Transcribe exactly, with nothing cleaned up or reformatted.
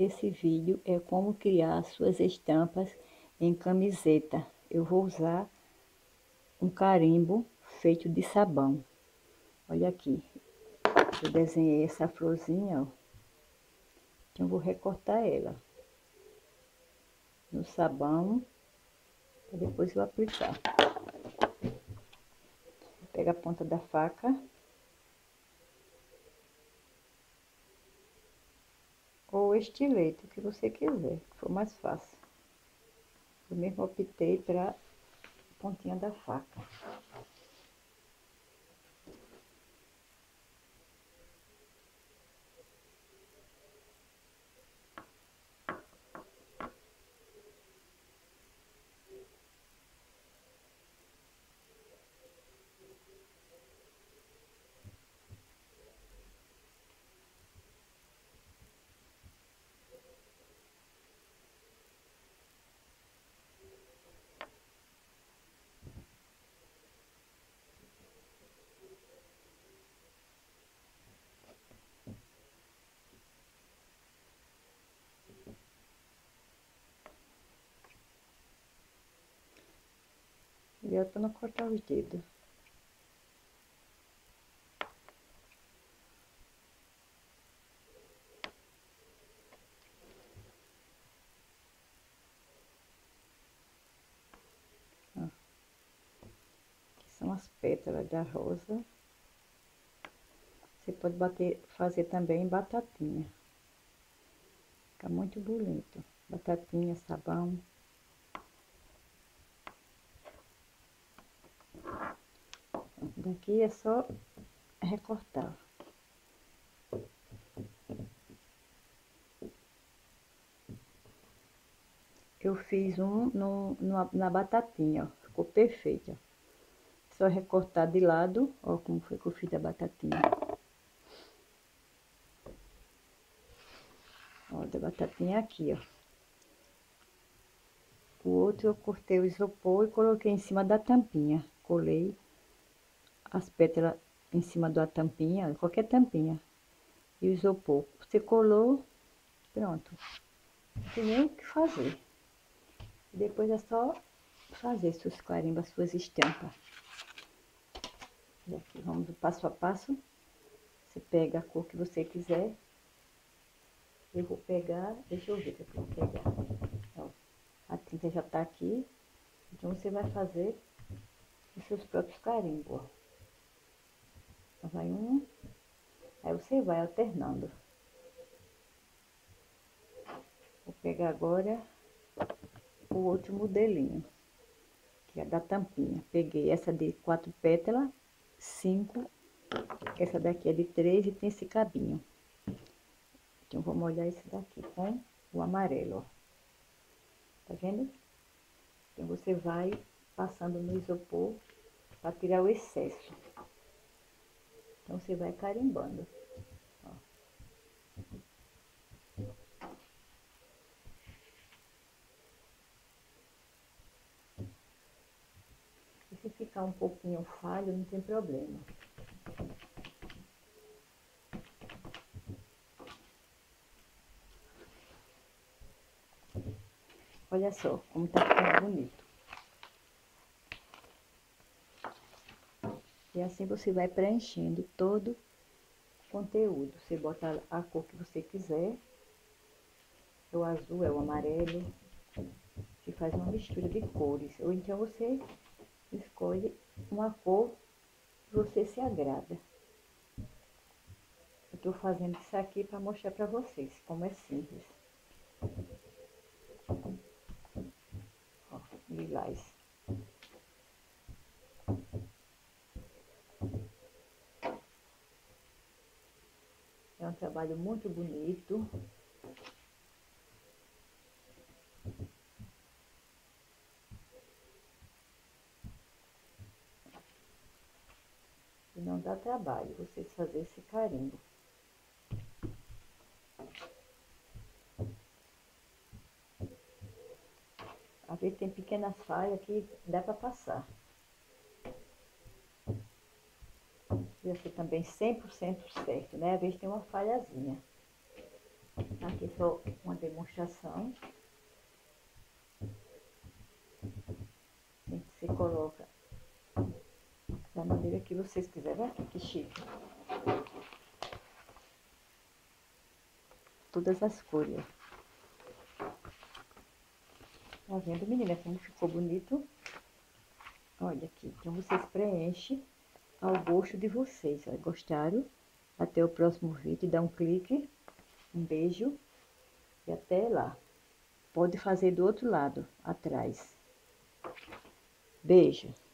desse vídeo é como criar suas estampas em camiseta. Eu vou usar um carimbo feito de sabão. Olha aqui, eu desenhei essa florzinha, ó. Então eu vou recortar ela no sabão, para depois eu aplicar. Pega a ponta da faca. Ou estilete, o que você quiser, que for mais fácil. Eu mesmo optei para pontinha da faca. E eu tô não cortar os dedos. Ó. Aqui são as pétalas da rosa. Você pode bater, fazer também batatinha. Fica muito bonito. Batatinha, sabão. Daqui é só recortar. Eu fiz um no, no, na batatinha, ó. Ficou perfeito, ó. Só recortar de lado, ó, como foi que eu fiz a batatinha. Ó, da batatinha aqui, ó. O outro eu cortei o isopor e coloquei em cima da tampinha. Colei as pétalas em cima da tampinha, qualquer tampinha. E o isopor. Você colou, pronto. Não tem nem o que fazer. Depois é só fazer seus carimbos, suas estampas. E aqui vamos do passo a passo. Você pega a cor que você quiser. Eu vou pegar, deixa eu ver o que eu vou pegar. Ó, a tinta já tá aqui. Então você vai fazer os seus próprios carimbos, ó. Vai um, aí você vai alternando. Vou pegar agora o outro modelinho, que é da tampinha. Peguei essa de quatro pétalas, cinco, essa daqui é de três e tem esse cabinho. Então vou molhar esse daqui com o amarelo, ó. Tá vendo? Então você vai passando no isopor para tirar o excesso. Então você vai carimbando, ó. E se ficar um pouquinho falho, não tem problema. Olha só como tá ficando bonito. E assim você vai preenchendo todo o conteúdo. Você bota a cor que você quiser. É o azul, é o amarelo. Você faz uma mistura de cores. Ou então você escolhe uma cor que você se agrada. Eu tô fazendo isso aqui para mostrar para vocês como é simples. Ó, lilás. É um trabalho muito bonito. E não dá trabalho vocês fazerem esse carimbo. Às vezes tem pequenas falhas que dá para passar. Vai ser também cem por cento certo, né? Às vezes tem uma falhazinha. Aqui é só uma demonstração. Você coloca da maneira que vocês quiserem. Olha que chique. Todas as cores. Tá vendo, menina, como ficou bonito? Olha aqui. Então, vocês preenchem ao gosto de vocês. Ó. Gostaram? Até o próximo vídeo. Dá um clique. Um beijo. E até lá. Pode fazer do outro lado, atrás. Beijo.